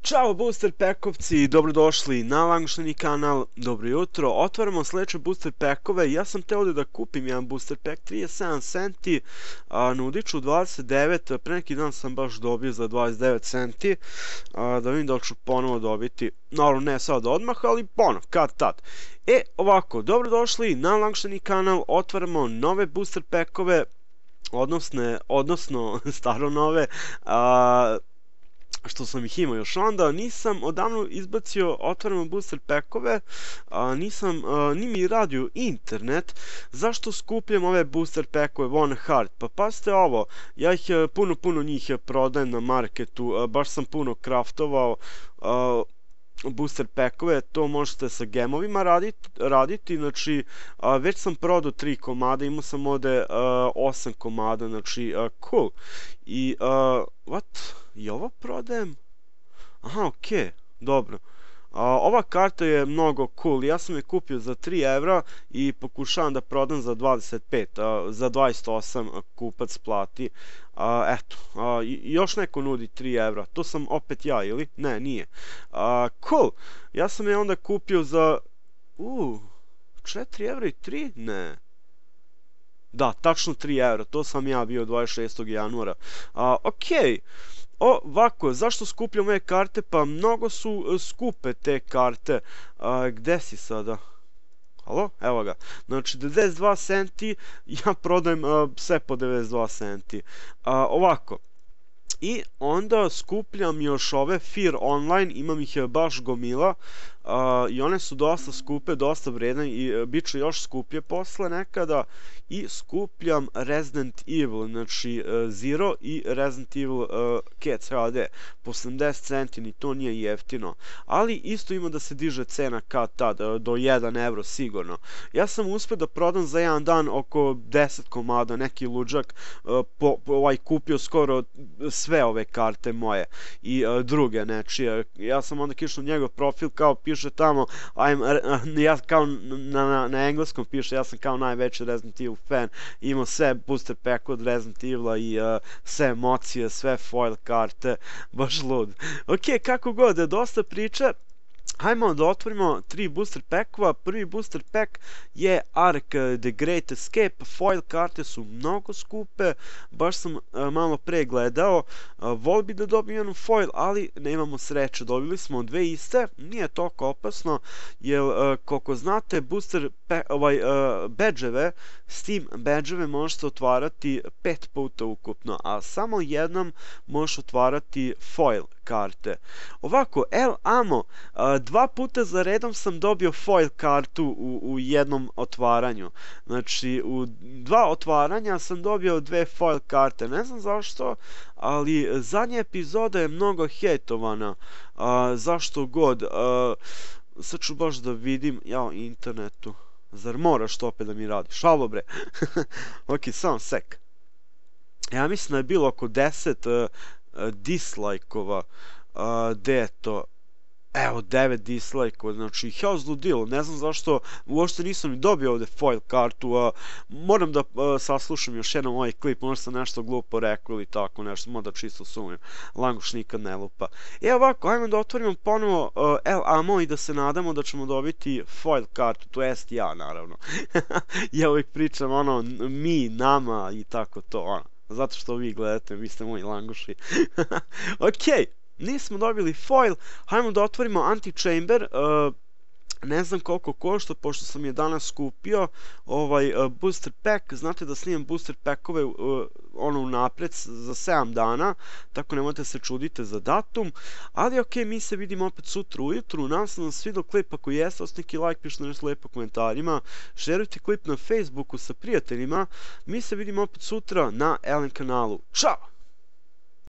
Ćao booster packovci, dobrodošli na Langušteni kanal, dobro jutro. Otvaramo sledeće booster packove. Ja sam teo da kupim jedan booster pack, 37 centi, na Udiču 29, pre neki dan sam baš dobio za 29 centi, da vidim da li ću ponovo dobiti, naravno ne sad odmah, ali ponovo, kad tad. Dobrodošli na Langušteni kanal, otvaramo nove booster packove, odnosno staro nove, što sam ih imao još onda, nisam odavno izbacio, otvaramo booster packove, ni mi radio internet, zašto skupljam ove booster packove on hard? Pa pazite ovo, ja ih puno njih prodajem na marketu, baš sam puno craftovao booster packove, to možete sa gemovima raditi, znači već sam prodao 3 komada, imao sam ovde 8 komada, znači cool. I i ovo prodajem? Aha, okej, dobro. Ova karta je mnogo cool, ja sam je kupio za 3 evra i pokušavam da prodam za 25, za 28 kupac plati. Eto, još neko nudi 3 evra, to sam opet ja, ili? Ne, nije. Cool, ja sam je onda kupio za 4 evra i 3? Ne. Da, tačno 3 evra, to sam ja bio 26. januara. Okej. Ovako, zašto skupljam ove karte? Pa mnogo su skupe te karte. Gde si sada? Halo? Evo ga. Znači, 92 centi, ja prodajem sve po 92 centi. Ovako. I onda skupljam još ove Fear Online, imam ih baš gomila i one su dosta skupe, dosta vredne i bit će još skuplje posle nekada. I skupljam Resident Evil, znači Zero i Resident Evil Cats HD, po 70 centi, ni to nije jeftino, ali isto ima da se diže cena kad tad, do 1 evro sigurno. Ja sam uspio da prodam za jedan dan oko 10 komada, neki luđak kupio skoro sve ove karte moje i druge nečije. Ja sam onda kišao njegov profil, kao piše tamo, ja kao na engleskom piše, ja sam kao najveći Resident Evil fan, imao sve booster pack od Resident Evila i sve emocije, sve foil karte, baš lud. Ok, kako god, dosta priče. Hajmo da otvorimo 3 booster packova. Prvi booster pack je Ark The Great Escape. Foil karte su mnogo skupe, baš sam malo pre gledao. Volio bi da dobijem jednu foil, ali nemamo sreće. Dobili smo 2 iste, nije toliko opasno, jer koliko znate, booster badge-eve, Steam badge-eve možete otvarati 5 puta ukupno, a samo jednom možeš otvarati foil karte. Ovako, El Amo, 2 puta za redom sam dobio foil kartu u jednom otvaranju. Znači, u 2 otvaranja sam dobio 2 foil karte. Ne znam zašto, ali zadnja epizoda je mnogo hejtovana. Zašto god. Sad ću baš da vidim, internetu. Zar moraš to opet da mi radiš? Halo bre. Ok, samo sek. Ja mislim da je bilo oko 10 dislike-ova. Gde je to? Evo, 9 dislike-ova, znači ja zludilo, ne znam zašto, uopšte nisam ni dobio ovde foil kartu, moram da saslušam još jednom ovaj klip, možda sam nešto glupo rekao ili tako nešto, možda čisto sumnjam, Languš nikad ne lupa. Ovako, ajmo da otvorimo ponovo El Amo i da se nadamo da ćemo dobiti foil kartu, to jest ja naravno. Ja uvijek pričam mi, nama i tako to, zato što vi gledate, vi ste moji languši. Okej. Nismo dobili foil, hajmo da otvorimo Antichamber, ne znam koliko košta, pošto sam je danas kupio, booster pack, znate da snimam booster packove unapred za 7 dana, tako nemojte se čudite za datum, ali ok, mi se vidimo opet sutra ujutru, nadam se da vam se svidao klip, ako jeste, ostavite neki like, pišite nešto lepo u komentarima, šerujte klip na Facebooku sa prijateljima, mi se vidimo opet sutra na Elen kanalu, čao!